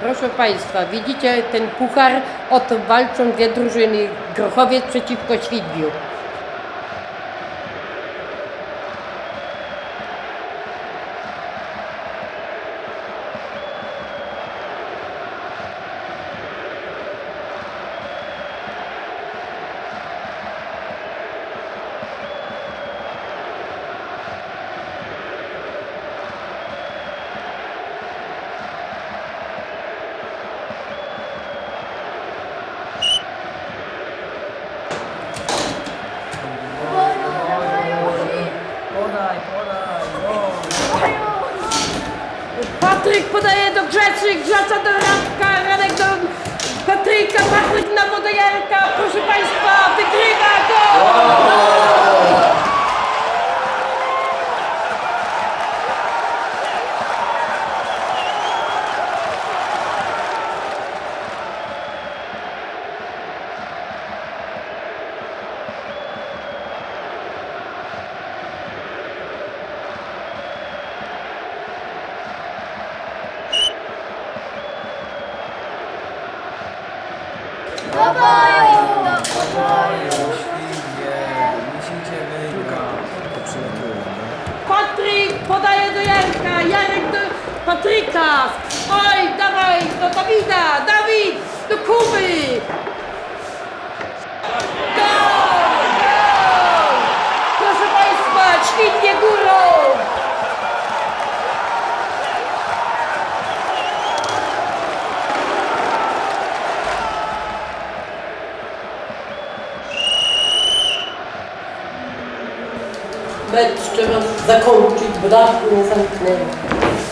Proszę Państwa, widzicie ten puchar, o to walczą dwie drużyny, Grochowiec przeciwko Świdwiu. Patryk podaje do Grzeczy, Grzecza do Radka, Radek do Patryka, Patryk na Wodojarka, proszę Państwa, wygrywa go! Patryk podaje do Jarka, Jarek do Patryka. Oj, dawaj, do Dawida, Dawid, do Kuby. Gol, gol! Proszę Państwa, Świdwie górą. Mecz trzeba zakończyć, braku nie zamknęło.